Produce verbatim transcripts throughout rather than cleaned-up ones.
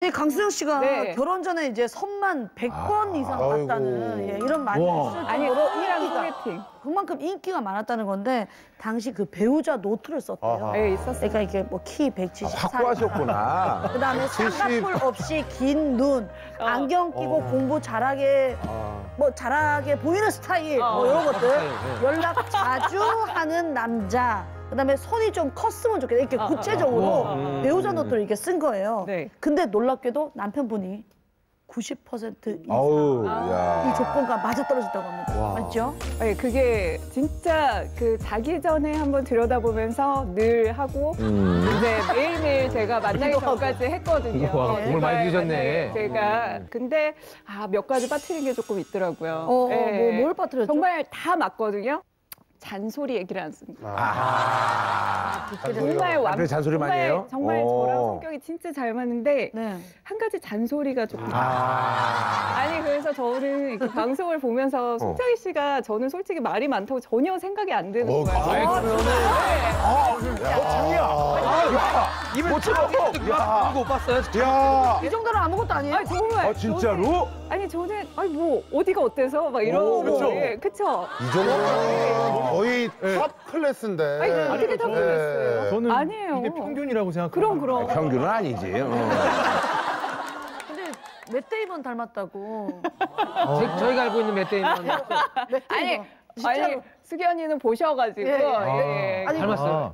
아니 강수영 씨가 네. 결혼 전에 이제 선만 백 번 이상 봤다는 예, 이런 말이 있을 정도로 아니 언니랑 인기가, 소개팅. 그만큼 인기가 많았다는 건데 당시 그 배우자 노트를 썼대요. 네, 있었어요. 그러니까 이게 뭐 키 백칠십 살. 확고하셨구나. 그다음에 쌍꺼풀 없이 긴 눈, 어. 안경 끼고 어. 공부 잘하게 뭐 잘하게 보이는 스타일 뭐 이런 것들 연락 자주 하는 남자. 그다음에 손이 좀 컸으면 좋겠다. 이렇게 구체적으로 어. 배우자 노트를 이렇게 쓴 거예요. 네. 근데 놀랍게도 남편분이 구십 퍼센트 이상 아우, 이 야. 조건과 맞아떨어졌다고 합니다. 맞죠? 네, 그게 진짜 그 자기 전에 한번 들여다보면서 늘 하고 음. 이제 매일매일 제가 만나기 전까지 했거든요. 와, 네, 공을 많이 정말 들이셨네. 만나기 제가 근데 아, 몇 가지 빠뜨린 게 조금 있더라고요. 어, 네. 뭐, 뭘 빠뜨렸죠? 정말 다 맞거든요. 잔소리 얘기를 안 씁니다. 아. 정말 완 남편이 잔소리 많이 정말, 해요? 정말 어. 저랑 성격이 진짜 잘 맞는데 네. 한 가지 잔소리가 조금. 아. 아니 그래서 저는 그 방송을 보면서 송창희 씨가 저는 솔직히 말이 많다고 전혀 생각이 안 드는 어, 거예요. 아이, 입을 못 참고 야, 못 봤어요? 야. 이 정도는 아무것도 아니에요? 아니 정말. 아, 진짜로? 아니 저는 아니 뭐 어디가 어때서 막 이러고. 그쵸. 예, 그쵸. 이 정도면 거의 탑 클래스인데. 아니 어떻게 다 그랬어요? 저는 아니에요. 이게 평균이라고 생각해요. 그럼 그럼. 평균은 아니지. 어. 근데 맷데이먼 닮았다고. 제- 저희가 알고 있는 맷데이는 아니 맷데이먼. 아니 진짜로. 수기 언니는 보셔가지고. 예, 예. 예. 아니, 닮았어요.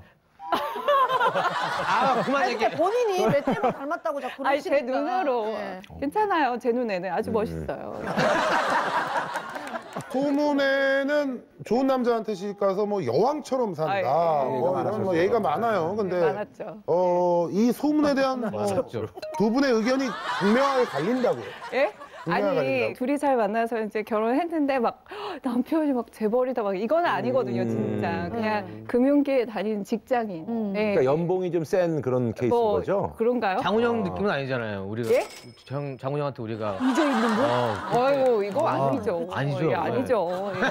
아, 그만 아니, 얘기해. 근데 본인이 맷데이먼 닮았다고 자꾸 아니 그러시니까. 제 눈으로 예. 괜찮아요. 제 눈에는 아주 멋있어요. 소문에는 좋은 남자한테 시집 가서 뭐 여왕처럼 산다. 아이, 뭐 이런 뭐 얘기가 많아요. 근데 많았죠. 어, 이 소문에 대한 뭐 맞았죠. 두 분의 의견이 극명하게 갈린다고요. 예? 분야가 아니 갈린다고. 둘이 잘 만나서 이제 결혼했는데 막 남편이 막 재벌이다 막 이건 아니거든요 진짜 그냥 금융계에 다니는 직장인. 음. 예. 그러니까 연봉이 좀 센 그런 케이스인 뭐 거죠? 그런가요? 장훈영 느낌은 아니잖아요. 우리가 예? 장, 장훈영한테 우리가 이조 있는 분? 어, 아이고 이거 아니죠. 아니죠. 예, 아니죠. 예.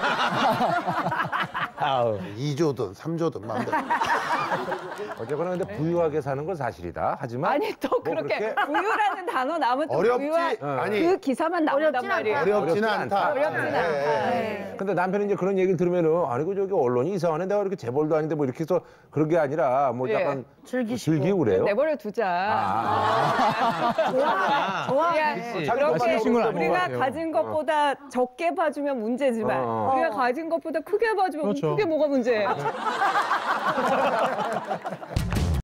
아우. 이조든 삼조든 마음대로. 어쨌거나 근데 부유하게 사는 건 사실이다. 하지만 아니 또 뭐 그렇게 그렇게 부유라는 단어 나오면 또 어렵지. 부유한 아니. 그 기사만 나온단 어렵진 말이에요. 않다. 어렵지는 않다. 어렵진 네. 않다. 네. 예. 근데 남편이 이제 그런 얘기를 들으면은 아니 그 저기 언론이 이상하네 내가 이렇게 재벌도 아닌데 뭐 이렇게 해서 그런 게 아니라 뭐 예. 약간 즐기시고. 즐기고 그래요. 내버려 두자. 아. 좋아. 좋아. 그냥 그치. 자기 그렇게 받으신 건 아닌 것 우리가 같아요. 가진 것보다 적게 봐주면 문제지만 어. 우리가 가진 것보다 크게 봐주면 그렇죠. 그게 뭐가 문제예요?